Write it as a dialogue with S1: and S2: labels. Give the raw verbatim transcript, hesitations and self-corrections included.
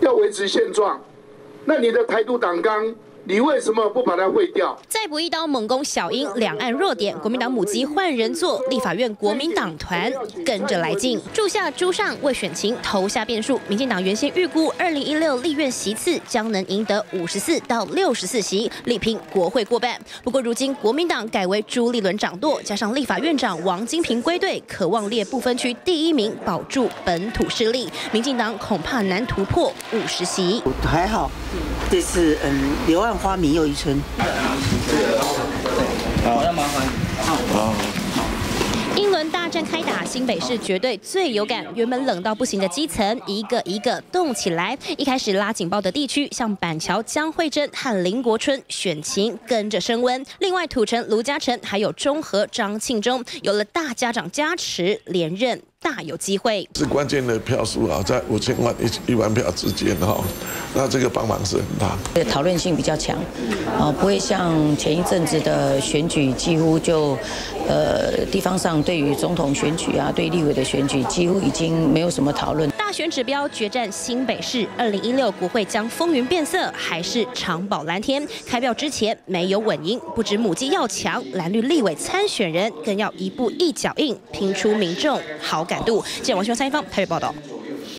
S1: 要维持现状。那你的台独党纲，你为什么不把它废掉？
S2: 再补一刀猛攻小英两岸弱点，国民党母鸡换人做，立法院国民党团跟着来劲，住下朱上为选情投下变数。民进党原先预估二零一六立院席次将能赢得五十四到六十四席，力拼国会过半。不过如今国民党改为朱立伦掌舵，加上立法院长王金平归队，渴望列不分区第一名，保住本土势力。民进党恐怕难突破五十席。
S3: 还好，这次嗯，柳暗花明又一村。
S4: 好，要麻烦。好。
S2: 英伦大战开打，新北市绝对最有感。原本冷到不行的基层，一个一个动起来。一开始拉警报的地区，像板桥江惠珍和林国春，选情跟着升温。另外，土城卢嘉诚还有中和张庆忠，有了大家长加持，连任大有机会。
S5: 是关键的票数啊，在五千万一一万票之间哈，那这个帮忙是很大。
S6: 讨论性比较强，啊，不会像前一阵子的选举，几乎就，呃，地方上对于总统选举啊，对立委的选举，几乎已经没有什么讨论。
S2: 大选指标决战新北市，二零一六国会将风云变色，还是长保蓝天？开票之前没有稳赢，不止母鸡要强，蓝绿立委参选人更要一步一脚印，拼出民众好感度。记者王新文、蔡一芳台北报道。